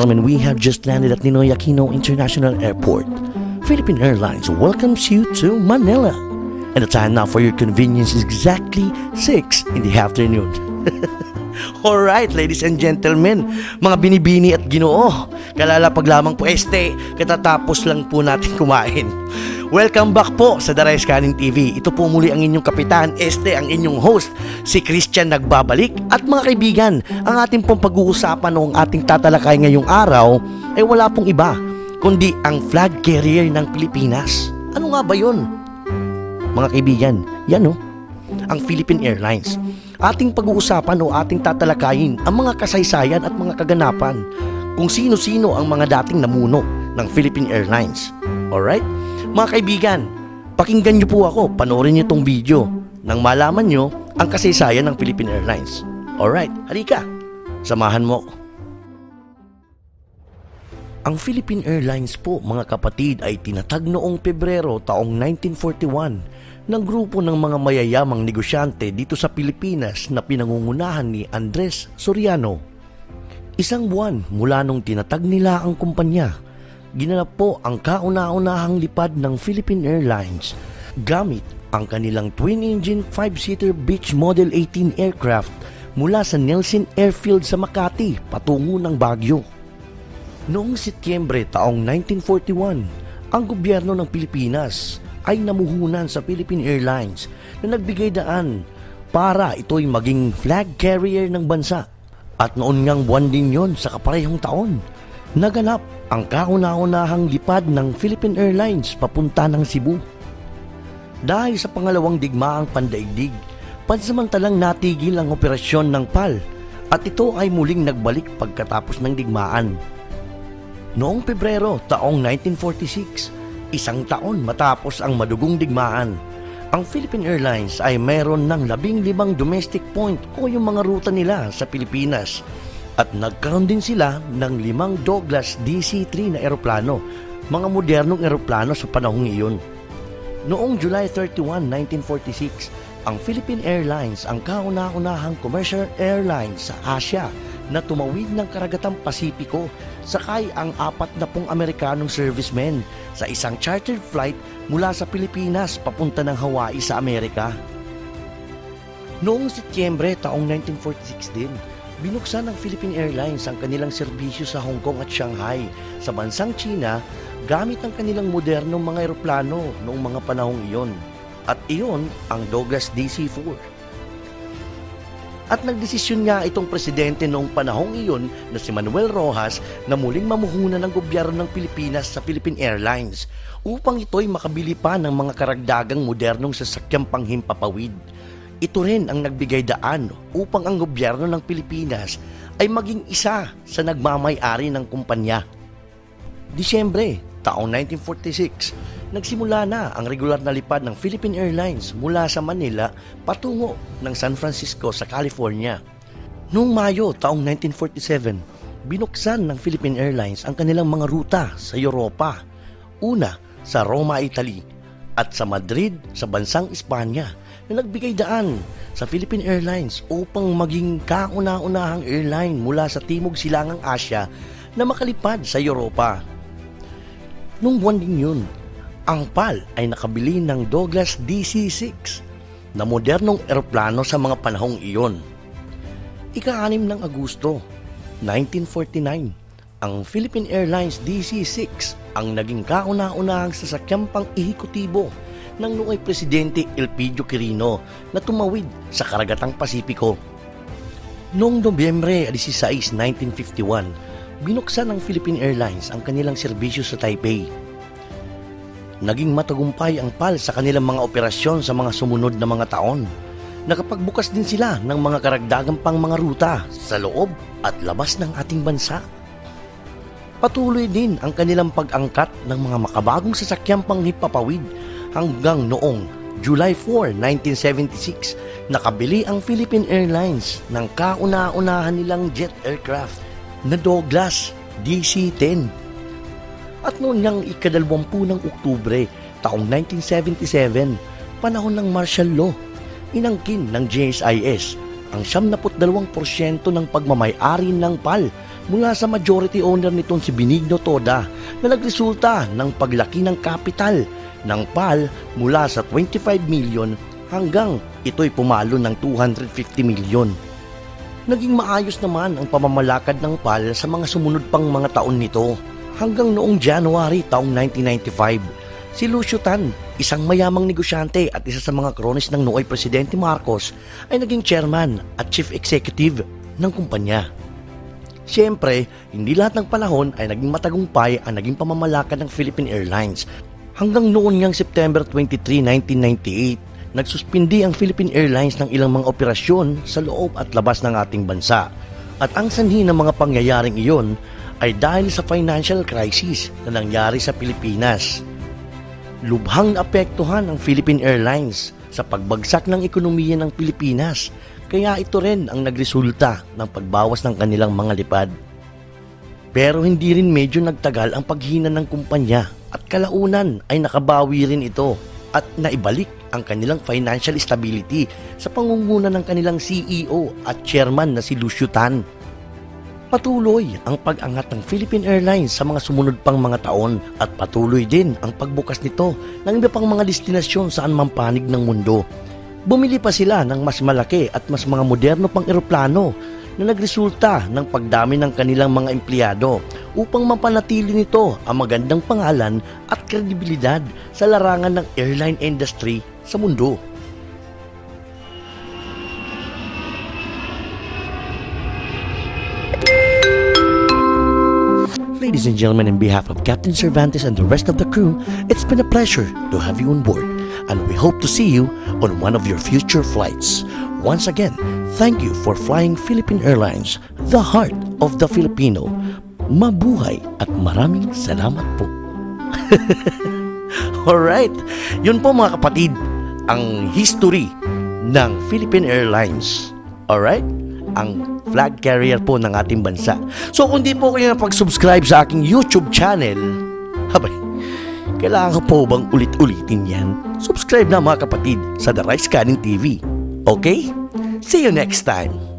gentlemen, we have just landed at Ninoy Aquino International Airport. Philippine Airlines welcomes you to Manila. And the time now for your convenience is exactly 6 in the afternoon. Alright, ladies and gentlemen, mga binibini at ginoo, kalalapag lamang po katatapos lang po natin kumain. Welcome back po sa The Rise Canin TV. Ito po muli ang inyong kapitan, ang inyong host, si Christian nagbabalik. At mga kaibigan, ang ating pong pag-uusapan o ang ating tatalakay ngayong araw ay wala pong iba, kundi ang flag carrier ng Pilipinas. Ano nga ba yun? Mga kaibigan, yan ang Philippine Airlines. Ating pag-uusapan o ating tatalakayin ang mga kasaysayan at mga kaganapan kung sino-sino ang mga dating namuno ng Philippine Airlines. Alright? Mga kaibigan, pakinggan nyo po ako, panoorin nyo itong video nang malaman nyo ang kasaysayan ng Philippine Airlines. Alright, halika, samahan mo ako. Ang Philippine Airlines po, mga kapatid, ay tinatag noong Pebrero taong 1941 ng grupo ng mga mayayamang negosyante dito sa Pilipinas na pinangungunahan ni Andres Soriano. Isang buwan mula nung tinatag nila ang kumpanya, ginanap po ang kauna-unahang lipad ng Philippine Airlines gamit ang kanilang twin-engine 5-seater Beech Model 18 aircraft mula sa Nelson Airfield sa Makati patungo ng Baguio. Noong Setyembre taong 1941, ang gobyerno ng Pilipinas ay namuhunan sa Philippine Airlines na nagbigay daan para ito'y maging flag carrier ng bansa. At noon ngang buwan din yon sa kaparehong taon, naganap ang kauna-unahang lipad ng Philippine Airlines papunta ng Cebu. Dahil sa pangalawang digmaang pandaigdig, pansamantalang natigil ang operasyon ng PAL at ito ay muling nagbalik pagkatapos ng digmaan. Noong Pebrero taong 1946, isang taon matapos ang madugong digmaan, ang Philippine Airlines ay mayroon ng 15 domestic point o yung mga ruta nila sa Pilipinas. At nagkaroon din sila ng 5 Douglas DC-3 na eroplano, mga modernong eroplano sa panahong iyon. Noong July 31, 1946, ang Philippine Airlines ang kauna-unahang commercial airline sa Asia na tumawid ng karagatang Pasipiko, sakay ang 40 Amerikanong servicemen sa isang chartered flight mula sa Pilipinas papunta ng Hawaii sa Amerika. Noong Setyembre taong 1946 din, binuksan ng Philippine Airlines ang kanilang serbisyo sa Hong Kong at Shanghai sa bansang China gamit ang kanilang modernong mga eroplano noong mga panahong iyon. At iyon ang Douglas DC-4. At nagdesisyon nga itong presidente noong panahong iyon na si Manuel Rojas na muling mamuhunan ng gobyerno ng Pilipinas sa Philippine Airlines upang ito'y makabili pa ng mga karagdagang modernong sasakyang panghimpapawid. Ito rin ang nagbigay daan upang ang gobyerno ng Pilipinas ay maging isa sa nagmamay-ari ng kumpanya. Disyembre taong 1946, nagsimula na ang regular na lipad ng Philippine Airlines mula sa Manila patungo ng San Francisco sa California. Noong Mayo taong 1947, binuksan ng Philippine Airlines ang kanilang mga ruta sa Europa. Una sa Roma, Italy at sa Madrid sa bansang Espanya na nagbigay daan sa Philippine Airlines upang maging kauna-unahang airline mula sa Timog Silangang Asya na makalipad sa Europa. Nung buwan din yun, ang PAL ay nakabili ng Douglas DC-6 na modernong eroplano sa mga panahong iyon. Ika-6 ng Agosto, 1949, ang Philippine Airlines DC-6 ang naging kauna-unahang sasakyang pang-ehekutibo ng noong Presidente Elpidio Quirino na tumawid sa karagatang Pasipiko. Noong Nobyembre 16, 1951, binuksan ng Philippine Airlines ang kanilang serbisyo sa Taipei. Naging matagumpay ang PAL sa kanilang mga operasyon sa mga sumunod na mga taon. Nakapagbukas din sila ng mga karagdagang pang mga ruta sa loob at labas ng ating bansa. Patuloy din ang kanilang pag-angkat ng mga makabagong sasakyang panghimpapawid hanggang noong July 4, 1976, nakabili ang Philippine Airlines ng kauna-unahan nilang jet aircraft na Douglas DC-10. At noon ngang ika-20 ng Oktubre taong 1977, panahon ng martial law, inangkin ng GSIS ang 72% ng pagmamay-ari ng PAL mula sa majority owner nitong si Benigno Toda na nagresulta ng paglaki ng kapital ng PAL mula sa 25 million hanggang ito'y pumalo ng 250 million. Naging maayos naman ang pamamalakad ng PAL sa mga sumunod pang mga taon nito hanggang noong January taong 1995. Si Lucio Tan, isang mayamang negosyante at isa sa mga kronis ng nooy Presidente Marcos, ay naging chairman at chief executive ng kumpanya. Siyempre, hindi lahat ng panahon ay naging matagumpay ang naging pamamalakad ng Philippine Airlines. Hanggang noon ngang September 23, 1998, nagsuspindi ang Philippine Airlines ng ilang mga operasyon sa loob at labas ng ating bansa. At ang sanhi ng mga pangyayaring iyon ay dahil sa financial crisis na nangyari sa Pilipinas. Lubhang naapektuhan ang Philippine Airlines sa pagbagsak ng ekonomiya ng Pilipinas, kaya ito rin ang nagresulta ng pagbawas ng kanilang mga lipad. Pero hindi rin medyo nagtagal ang paghina ng kumpanya at kalaunan ay nakabawi rin ito at naibalik ang kanilang financial stability sa pangunguna ng kanilang CEO at chairman na si Lucio Tan. Patuloy ang pag-angat ng Philippine Airlines sa mga sumunod pang mga taon at patuloy din ang pagbukas nito ng iba pang mga destinasyon saan man panig ng mundo. Bumili pa sila ng mas malaki at mas mga moderno pang eroplano na nagresulta ng pagdami ng kanilang mga empleyado upang mapanatili nito ang magandang pangalan at kredibilidad sa larangan ng airline industry sa mundo. Ladies and gentlemen, on behalf of Captain Cervantes and the rest of the crew, it's been a pleasure to have you on board, and we hope to see you on one of your future flights. Once again, thank you for flying Philippine Airlines, the heart of the Filipino. Mabuhay at maraming salamat po. Alright, yun po mga kapatid, ang history ng Philippine Airlines. Alright? Ang flag carrier po ng ating bansa. So kung di po kayo napag-subscribe sa aking YouTube channel, habay, kailangan ko po bang ulit-ulitin yan? Subscribe na mga kapatid sa The Rice Canning TV. Okay? See you next time.